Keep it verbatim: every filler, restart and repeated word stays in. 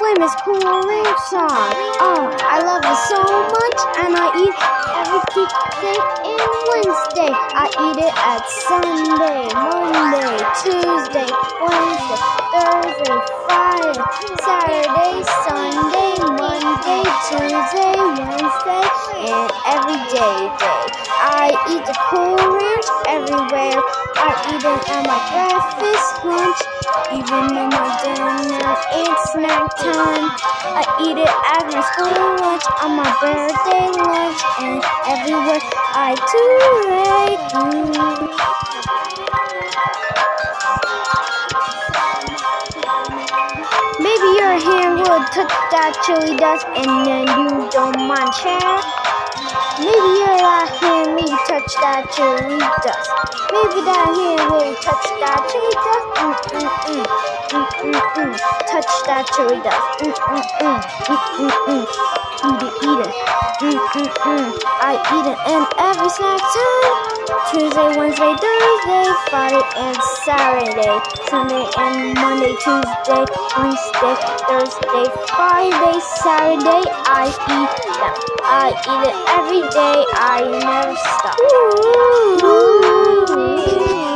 famous Cool Ranch song. Oh, I love it so much, and I eat every Tuesday and Wednesday. I eat it at Sunday, Monday, Tuesday, Wednesday, Thursday, Friday, Saturday, Sunday, Monday, Tuesday, Wednesday, and every day day. I eat the Cool Ranch everywhere. I eat it at my breakfast, lunch, even in my dinner and snack time. I eat it at my school lunch, on my birthday lunch, and everywhere I do it. Maybe your hand will touch that chili dust and then you don't mind share. Maybe your hand will touch that chili dust. Maybe that hand will touch that chili dust. Mm, mm, mm. Mm, mm, mm. Touch that chili dust. Mm, mm, mm. Mm, mm, mm. Eat it, eat it. Mm, mm, mm. I eat it in every snack time. Tuesday, Wednesday, Thursday, Friday, and Saturday. Sunday and Monday, Tuesday, Wednesday, Thursday, Friday, Saturday. I eat them. I eat it every day. I never stop. Ooh.